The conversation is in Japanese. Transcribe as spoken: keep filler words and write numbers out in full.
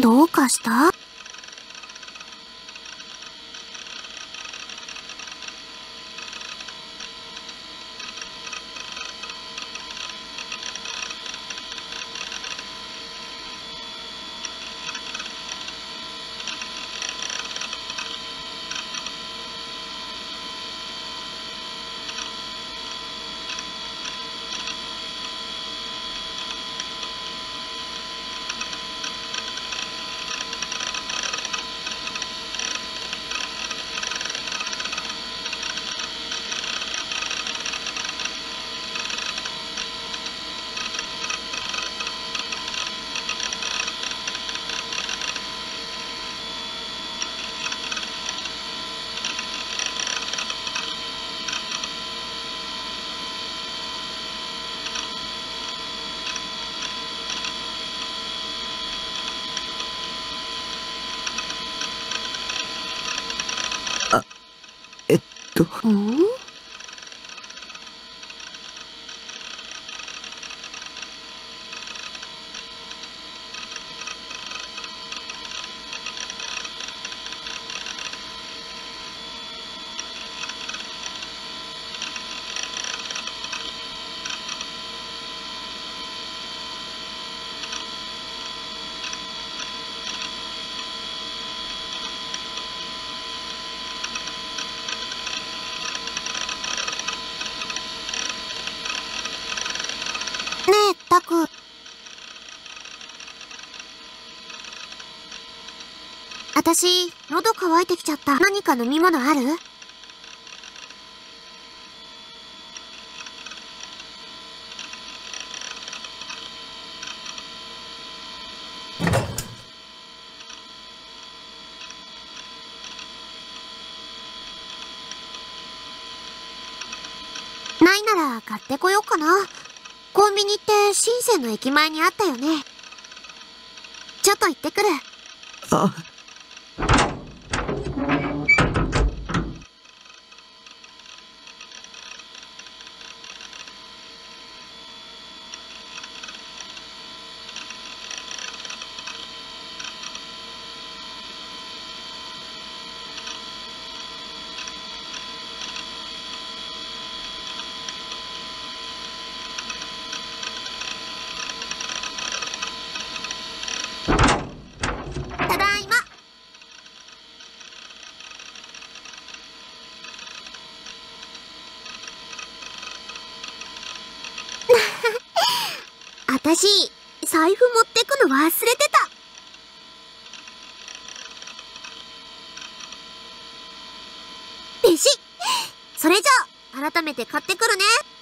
どうかした？ えっと。 ん？ねえ、タク。あたし、喉乾いてきちゃった。何か飲み物ある？ないなら買ってこようかな。コンビニって深センの駅前にあったよね。ちょっと行ってくる。 あ。 ただいま。あたし、財布持ってくの忘れてた。ペシッ。それじゃあ、改めて買ってくるね。